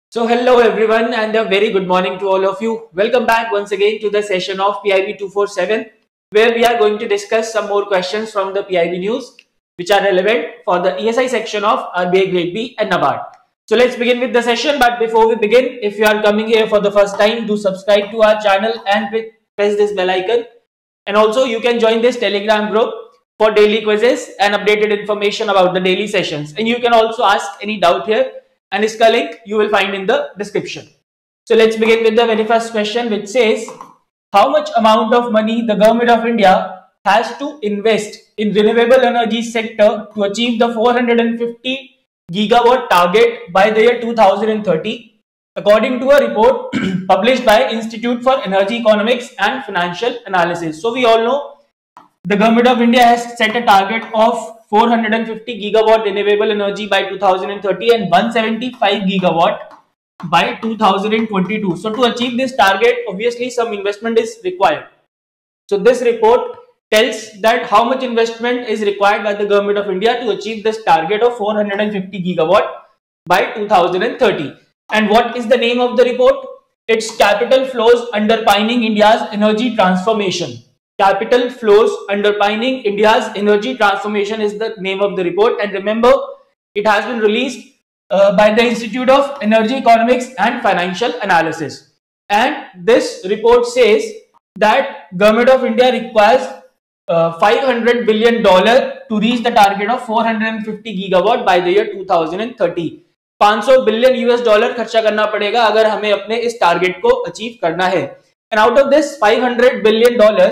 So hello everyone and a very good morning to all of you. Welcome back once again to the session of PIB 247 where we are going to discuss some more questions from the PIB news which are relevant for the ESI section of RBI Grade B and NABARD. So let's begin with the session, but before we begin, if you are coming here for the first time, do subscribe to our channel and press this bell icon. And also you can join this Telegram group for daily quizzes and updated information about the daily sessions. And you can also ask any doubt here, and its link you will find in the description. So let's begin with the very first question, which says, how much amount of money the government of India has to invest in renewable energy sector to achieve the 450 gigawatt target by the year 2030, according to a report published by Institute for Energy Economics and Financial Analysis. So we all know the government of India has set a target of 450 gigawatt renewable energy by 2030 and 175 gigawatt by 2022. So to achieve this target, obviously some investment is required. So this report tells that how much investment is required by the government of India to achieve this target of 450 gigawatt by 2030. And what is the name of the report? It's Capital Flows Underpinning India's Energy Transformation. Capital Flows Underpinning India's Energy Transformation is the name of the report. And remember, it has been released by the Institute of Energy Economics and Financial Analysis. And this report says that government of India requires $500 billion to reach the target of 450 gigawatt by the year 2030. 500 billion US dollar खर्चा करना पड़ेगा अगर हमें अपने इस target को achieve करना है. And out of this $500 billion,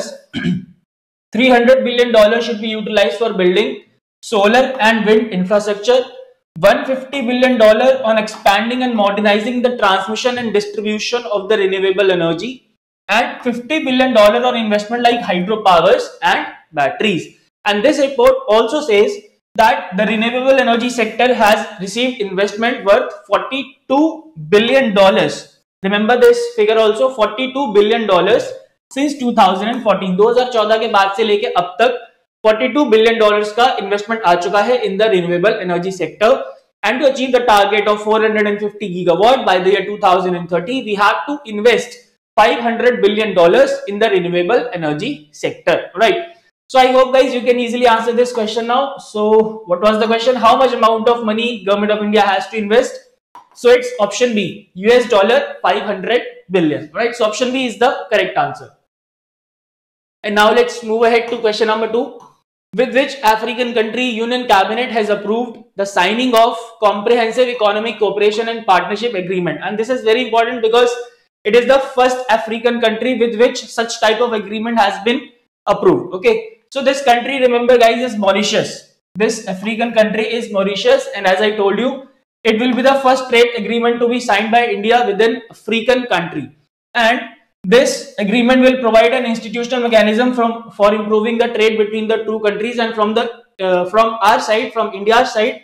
$300 billion should be utilized for building solar and wind infrastructure, $150 billion on expanding and modernizing the transmission and distribution of the renewable energy, and $50 billion on investment like hydropowers and batteries. And this report also says that the renewable energy sector has received investment worth $42 billion. Remember this figure also, $42 billion since 2014. 2014 के बाद से लेके अब तक $42 billion का investment आ चुका है in the renewable energy sector. And to achieve the target of 450 gigawatt by the year 2030, we have to invest $500 billion in the renewable energy sector, right? So I hope guys you can easily answer this question now. So what was the question? How much amount of money government of India has to invest? So it's option B, US dollar 500 billion, right? So option B is the correct answer. And now let's move ahead to question number 2. With which African country Union Cabinet has approved the signing of Comprehensive Economic Cooperation and Partnership Agreement? And this is very important because it is the first African country with which such type of agreement has been approved. Okay. So this country, remember guys, is Mauritius. This African country is Mauritius, and as I told you, it will be the first trade agreement to be signed by India with an African country. And this agreement will provide an institutional mechanism for improving the trade between the two countries. And from our side, from India's side,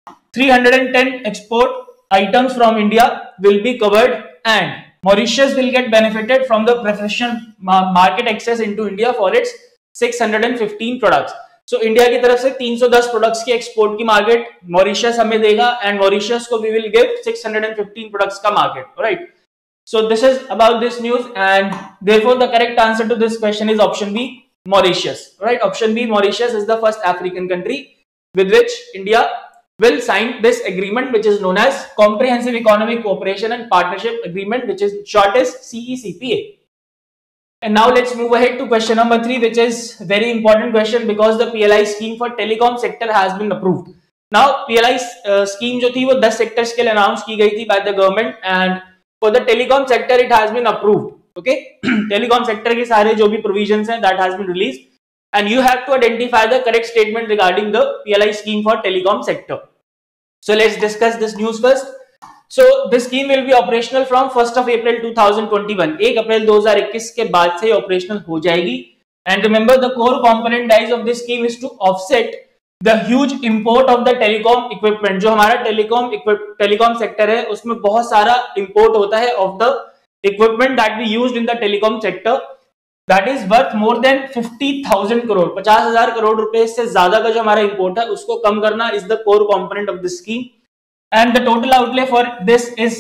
310 export items from India will be covered, and Mauritius will get benefited from the preferential market access into India for its 615 products. So India की तरफ से 310 products की export की market Mauritius हमें देगा, and Mauritius को we will give 615 products का market, right? So this is about this news, and therefore the correct answer to this question is option B, Mauritius, right? Option B, Mauritius is the first African country with which India will sign this agreement, which is known as Comprehensive Economic Cooperation and Partnership Agreement, which is short as CECPA. And now let's move ahead to question number 3, which is very important question because the PLI scheme for telecom sector has been approved. Now PLI scheme जो थी वो 10 sectors के लिए announce की गई थी by the government, and for the telecom sector it has been approved. Okay, telecom sector के सारे जो भी provisions हैं that has been released, and you have to identify the correct statement regarding the PLI scheme for telecom sector. So let's discuss this news first. So this scheme will be operational from 1st of April 2021. 1 अप्रैल 2021 के बाद से operational हो जाएगी. And remember the core component guys of this scheme is to offset the huge import of the telecom equipment. जो हमारा telecom sector है उसमें बहुत सारा import होता है of the equipment that we used in the telecom sector, that is worth more than 50,000 crore. 50,000 crore रुपए से ज्यादा का जो हमारा import है उसको कम करना is the core component of this scheme. and the total outlay for this is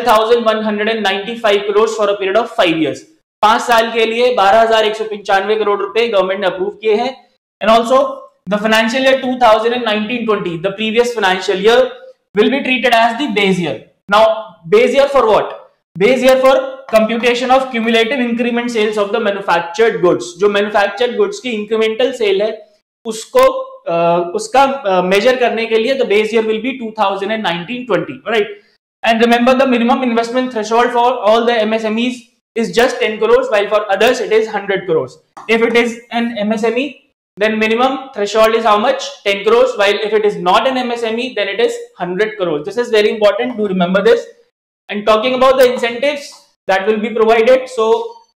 12,195 crores for a period of 5 years. 5 साल के लिए 12,195 करोड़ रुपए गवर्नमेंट ने अप्रूव किए हैं. And also the financial year 2019-20, the previous financial year, will be treated as the base year. Now base year for what? Base year for computation of cumulative increment sales of the manufactured goods. जो manufactured goods की incremental sale है उसको उसका measure करने के लिए the base year will be 2019-20, right? And remember the minimum investment threshold for all the MSMEs is just 10 crores, while for others it is 100 crores. If it is an MSME, then minimum threshold is how much? 10 crores, while if it is not an MSME, then it is 100 crores. This is very important to remember this. And talking about the incentives that will be provided, so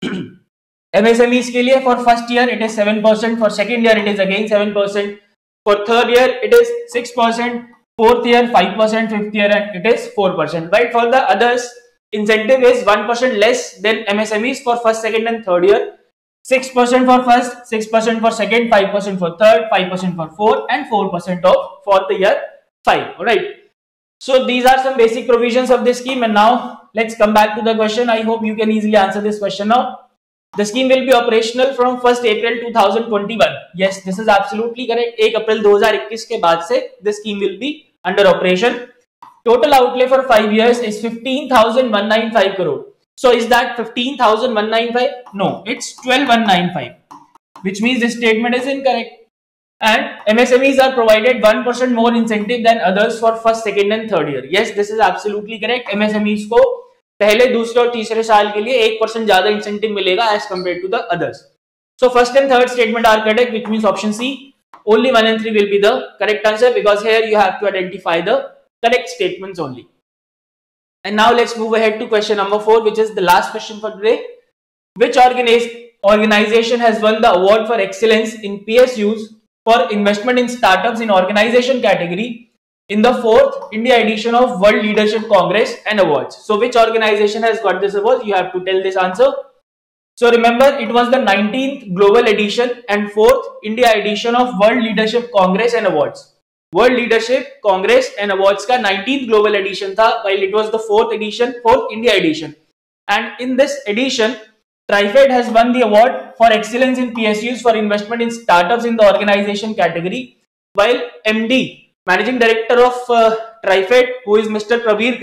MSMEs के लिए for first year it is 7%, for second year it is again 7%, for third year it is 6%, fourth year 5%, fifth year and it is 4%. Right? For the others, incentive is 1% less than MSMEs for first, second and third year. 6% for first, 6% for second, 5% for third, 5% for fourth, and 4% for the year 5. All right. So these are some basic provisions of this scheme. And now let's come back to the question. I hope you can easily answer this question now. The scheme will be operational from 1st April 2021. Yes, this is absolutely correct. 1 April 2021 के बाद से the scheme will be under operation. Total outlay for 5 years is 15,195 crore. So is that 15,195? No, it's 12,195, which means this statement is incorrect. And MSMEs are provided 1% more incentive than others for first, second and third year. Yes, this is absolutely correct. MSMEs को पहले, दूसरे और तीसरे साल के लिए 1% ज्यादा incentive मिलेगा as compared to the others. So first and third statement are correct, which means option C. Only 1 and 3 will be the correct answer, because here you have to identify the correct statements only. And now let's move ahead to question number 4, which is the last question for today. Which organization has won the award for excellence in PSUs for investment in startups in organization category in the 4th India edition of World Leadership Congress and Awards? So which organization has got this award? You have to tell this answer. So remember, it was the 19th global edition and 4th India edition of World Leadership Congress and Awards. World Leadership Congress and Awards का 19th global edition था, while it was the 4th edition, 4th India edition. And in this edition, TriFed has won the award for excellence in PSUs for investment in startups in the organization category, while MD, Managing Director of TriFed, who is Mr. Pravir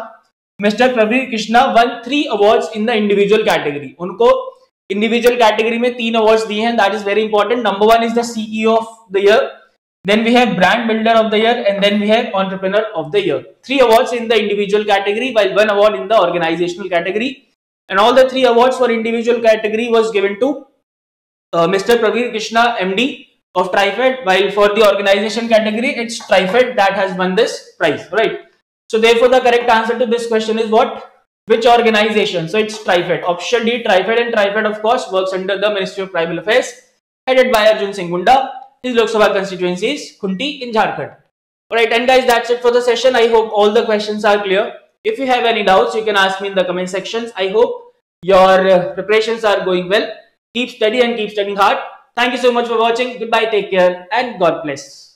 Krishna won 3 awards in the individual category. उनको individual category में 3 awards दिए हैं. That is very important. Number 1 is the CEO of the year. Then we have Brand Builder of the Year, and then we have Entrepreneur of the Year. 3 awards in the individual category, while 1 award in the organizational category. And all the 3 awards for individual category was given to Mr. Pravir Krishna, MD of TriFed, while for the organization category, it's TriFed that has won this prize, right? So therefore, the correct answer to this question is what? Which organization? So it's TriFed. Option D, TriFed, and TriFed, of course, works under the Ministry of Tribal Affairs, headed by Arjun Singh Munda. His Lok Sabha constituency is Khunti in Jharkhand. Alright, and guys, that's it for the session. I hope all the questions are clear. If you have any doubts, you can ask me in the comment sections. I hope your preparations are going well. Keep studying and keep studying hard. Thank you so much for watching. Goodbye, take care, and God bless.